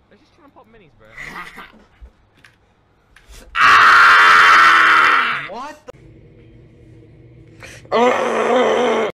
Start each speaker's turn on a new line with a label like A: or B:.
A: Let's just try and pop minis, bro.
B: What the?